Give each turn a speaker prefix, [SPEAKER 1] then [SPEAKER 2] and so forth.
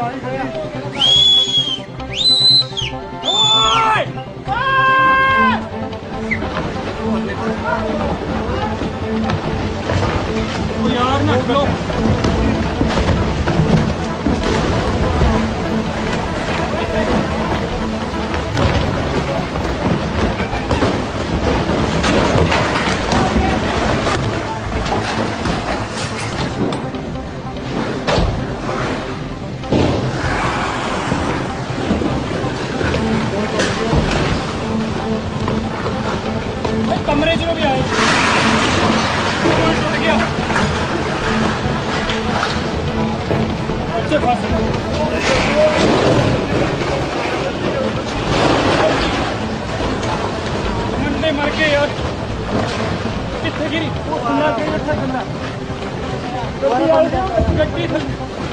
[SPEAKER 1] यार ना लो कमरे जो भी आए टूट गया अच्छे पास मंडे मर के यार कितने गिरी गड्डी